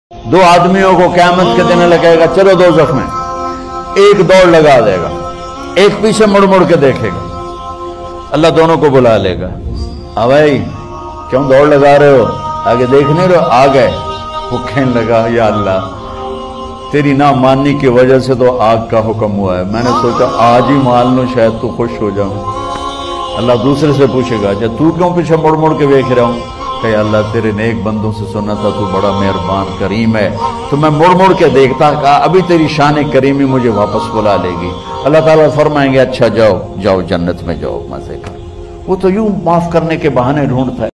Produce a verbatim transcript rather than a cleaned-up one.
दो आदमियों को क़यामत के दिन लगेगा, चलो दोज़ख में, एक दौड़ लगा देगा, एक पीछे मुड़ मुड़ के देखेगा, अल्लाह दोनों को बुला लेगा। हाँ भाई क्यों दौड़ लगा रहे हो, आगे देख नहीं रहे हो, आ गए। वो कहने लगा या अल्लाह तेरी ना मानने की वजह से तो आग का हुक्म हुआ है, मैंने सोचा आज ही मान लूं शायद तू खुश हो जाऊं। अल्लाह दूसरे से पूछेगा अच्छा तू क्यों पीछे मुड़ मुड़ के देख रहा हूं, कहे अल्लाह तेरे नेक बंदों से सुना था तू बड़ा मेहरबान करीम है, तो मैं मुड़ मुड़ के देखता, कहा अभी तेरी शान करीमी मुझे वापस बुला लेगी। अल्लाह ताला फरमाएंगे अच्छा जाओ जाओ जन्नत में जाओ मजे कर। वो तो यूं माफ करने के बहाने ढूंढता है।